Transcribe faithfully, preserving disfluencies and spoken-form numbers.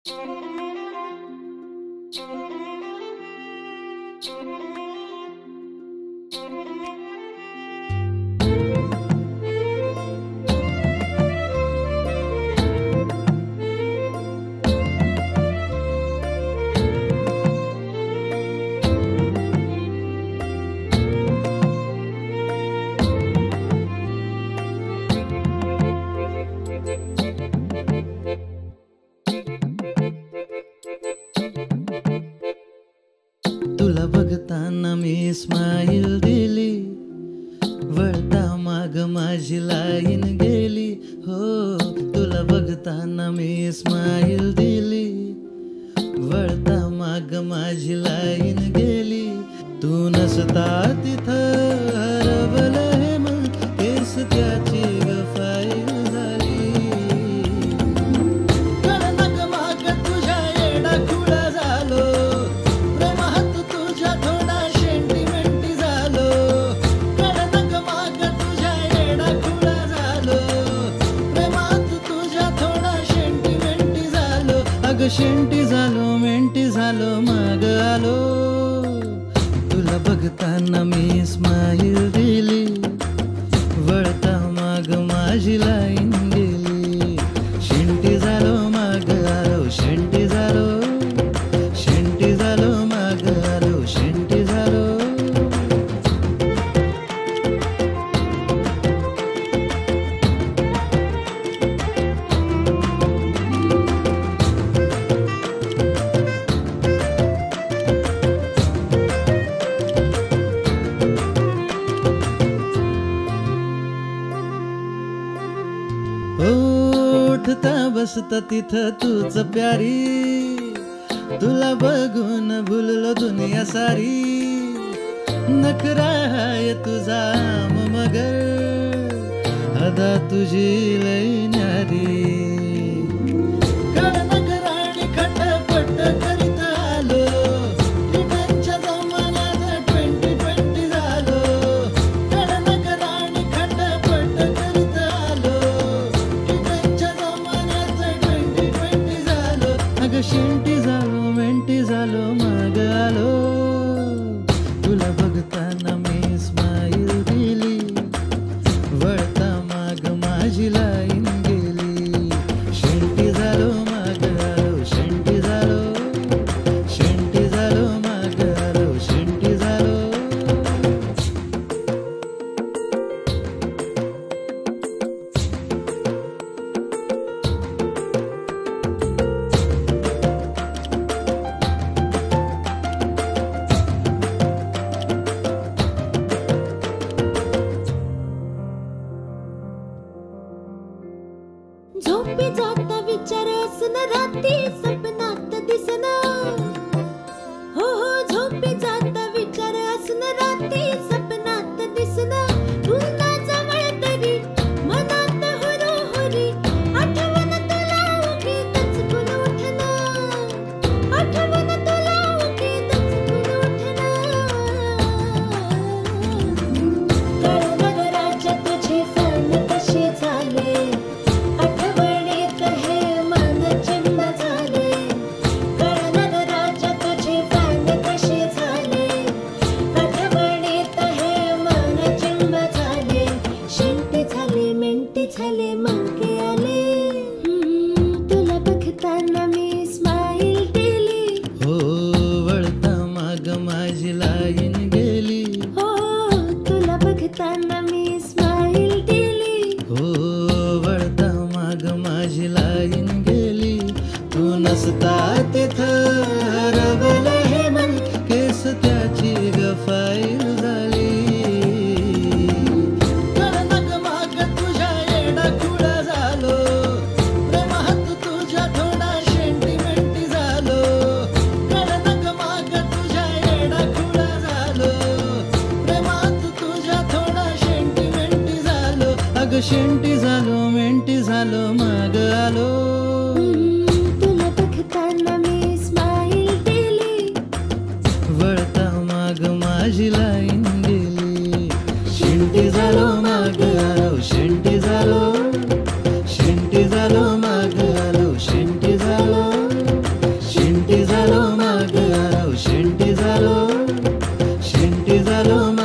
तुला बघताना मी स्माईल दिली, वळता माग माझी लाईन गेली. हो, तुला बघताना मी स्माईल दिली, वळता माग माझी लाईन गेली. तू नसता तिथं हरवलं हे मन, केस त्याची फाईल झाली. कळनग माग तुझ्या येडा खुळा झालो, प्रेमात तुझ्या थोडा सेंटिमेंटी झालो. कळनग माग तुझ्या येडा खुळा झालो, प्रेमात तुझ्या थोडा सेंटिमेंटी झालो. अग शेंटी झालो, मेंटी झालो, माग आलो. तुला बघताना मी स्माईल दिली, वळता माग माझी लाईन गेली. शेंटी झालो, माग आलो, शेंटी झालो, शेंटी झालो, माग आलो, शेंटी झालो. उठता बसता तिथं तूच प्यारी, तुला बघून भुललो दुनिया सारी. नखरा हाय तुझा मगर, अदा तुझी लय न्यारी. कळनगराणी खटपट करीत आलो, ट्विटरच्या जमान्यात ट्वेंटी ट्वेंटी झालो. कळनगराणी खटपट करीत आलो, शेंटी झालो, मेंटी झालो, माग आलो. तुला बघताना मी स्माईल दिली, वळता माग माझी लाईन गेली. शेंटी झालो, माग आलो, शेंटी झालो, शेंटी झालो, माग आलो, शेंटी झालो. झोपी जाता विचार असन, राती सपनात दिसन. हो हो, झोपी जाता विचार असन, राती सपनात दिसन. पुन्हा जवळ तरी मनात हुरू हुरी, आठवण तुला उगी दचकून उठना. आठवण तुला उगी दचकून उठना. कळनगराच्या तुझे फॅन कसे झाले, आठवणीत हे मन चिंब झाले. कळनगराच्या तुझे फॅन कसे झाले, आठवणीत हे मन चिंब झाले. शेंटी झाले, मेंटी झाले, मागे आले. तुला बघताना मी स्माईल दिली, हो, वळता माग माझी लाईन गेली. हो, तुला बघताना मी स्माईल दिली. हो, वळता माग माझी लाईन गेली. तू नसता तिथं हरवलं हे मन, केस त्याची गफाईल झाली. कळनग माग तुझ्या येडा खुळा झालो, प्रेमात तुझ्या थोडा सेंटिमेंटी झालो. कळनग माग तुझ्या येडा खुळा झालो, प्रेमात तुझ्या थोडा सेंटिमेंटी झालो. अग शेंटी झालो, मेंटी झालो, माग आलो. तुला बघताना मी शेंटी झालो शेंटी झालो